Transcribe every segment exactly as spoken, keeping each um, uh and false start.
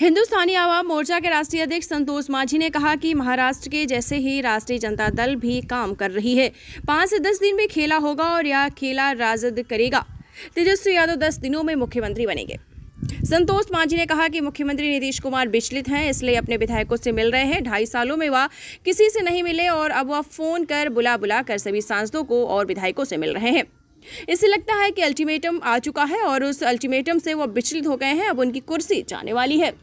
हिंदुस्तानी आवाम मोर्चा के राष्ट्रीय अध्यक्ष संतोष मांझी ने कहा कि महाराष्ट्र के जैसे ही राष्ट्रीय जनता दल भी काम कर रही है। पाँच से दस दिन में खेला होगा और यह खेला राजद करेगा। तेजस्वी यादव दस दिनों में मुख्यमंत्री बनेंगे। संतोष मांझी ने कहा कि मुख्यमंत्री नीतीश कुमार विचलित हैं, इसलिए अपने विधायकों से मिल रहे हैं। ढाई सालों में वह किसी से नहीं मिले और अब वह फोन कर बुला बुला कर सभी सांसदों को और विधायकों से मिल रहे हैं। इससे लगता है कि अल्टीमेटम आ चुका है और उस अल्टीमेटम से वह विचलित हो गए हैं। अब उनकी कुर्सी जाने वाली है,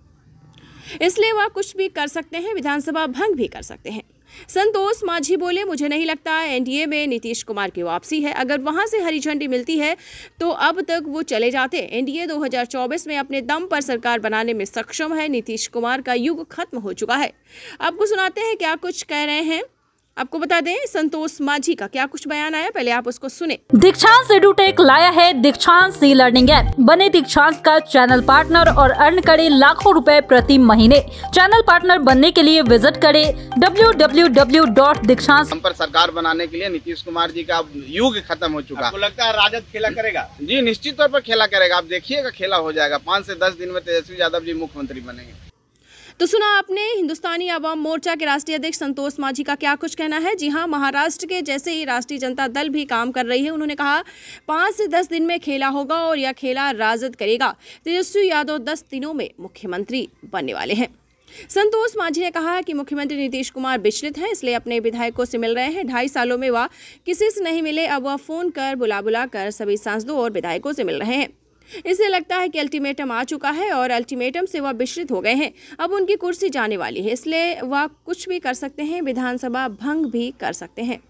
इसलिए वह कुछ भी कर सकते हैं, विधानसभा भंग भी कर सकते हैं। संतोष मांझी बोले, मुझे नहीं लगता एनडीए में नीतीश कुमार की वापसी है। अगर वहां से हरी झंडी मिलती है तो अब तक वो चले जाते। एनडीए दो हज़ार चौबीस में अपने दम पर सरकार बनाने में सक्षम है। नीतीश कुमार का युग खत्म हो चुका है। आपको सुनाते हैं क्या कुछ कह रहे हैं। आपको बता दें संतोष मांझी का क्या कुछ बयान आया, पहले आप उसको सुने। दीक्षांत एडुटेक लाया है दीक्षांत ई लर्निंग ऐप। बने दीक्षांत का चैनल पार्टनर और अर्न करे लाखों रुपए प्रति महीने। चैनल पार्टनर बनने के लिए विजिट करें डब्ल्यू डब्ल्यू डब्ल्यू डॉट दीक्षांत। हम पर सरकार बनाने के लिए नीतीश कुमार जी का युग खत्म हो चुका है। आपको लगता है राजद खेला करेगा? जी निश्चित तौर पर खेला करेगा। आप देखिएगा खेला हो जाएगा। पाँच से दस दिन में तेजस्वी यादव जी मुख्यमंत्री बनेंगे। तो सुना आपने हिंदुस्तानी आवाम मोर्चा के राष्ट्रीय अध्यक्ष संतोष मांझी का क्या कुछ कहना है। जी हां, महाराष्ट्र के जैसे ही राष्ट्रीय जनता दल भी काम कर रही है। उन्होंने कहा पाँच से दस दिन में खेला होगा और यह खेला राजद करेगा। तेजस्वी यादव दस दिनों में मुख्यमंत्री बनने वाले हैं। संतोष मांझी ने कहा कि मुख्यमंत्री नीतीश कुमार विचलित हैं, इसलिए अपने विधायकों से मिल रहे हैं। ढाई सालों में वह किसी से नहीं मिले, अब वह फोन कर बुला बुला कर सभी सांसदों और विधायकों से मिल रहे हैं। इससे लगता है कि अल्टीमेटम आ चुका है और अल्टीमेटम से वह विचलित हो गए हैं। अब उनकी कुर्सी जाने वाली है, इसलिए वह कुछ भी कर सकते हैं, विधानसभा भंग भी कर सकते हैं।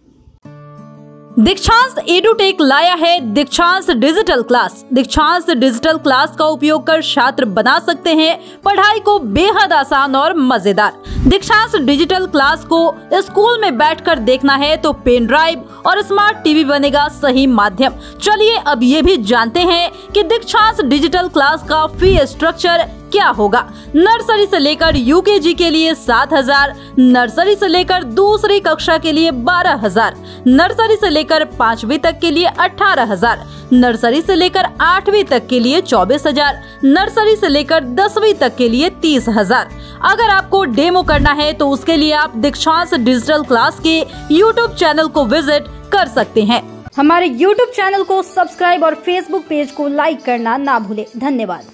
दीक्षांत एडुटेक लाया है Dikshant digital class. Dikshant digital class का उपयोग कर छात्र बना सकते हैं पढ़ाई को बेहद आसान और मजेदार। दीक्षांत डिजिटल क्लास को स्कूल में बैठकर देखना है तो पेन ड्राइव और स्मार्ट टीवी बनेगा सही माध्यम। चलिए अब ये भी जानते हैं कि दीक्षांत डिजिटल क्लास का फी स्ट्रक्चर क्या होगा। नर्सरी से लेकर यूकेजी के लिए सात हजार, नर्सरी से लेकर दूसरी कक्षा के लिए बारह हजार, नर्सरी से लेकर पांचवी तक के लिए अठारह हजार, नर्सरी से लेकर आठवीं तक के लिए चौबीस हजार, नर्सरी से लेकर दसवीं तक के लिए तीस हजार। अगर आपको डेमो करना है तो उसके लिए आप दीक्षांत डिजिटल क्लास के यूट्यूब चैनल को विजिट कर सकते हैं। हमारे यूट्यूब चैनल को सब्सक्राइब और फेसबुक पेज को लाइक करना ना भूले। धन्यवाद।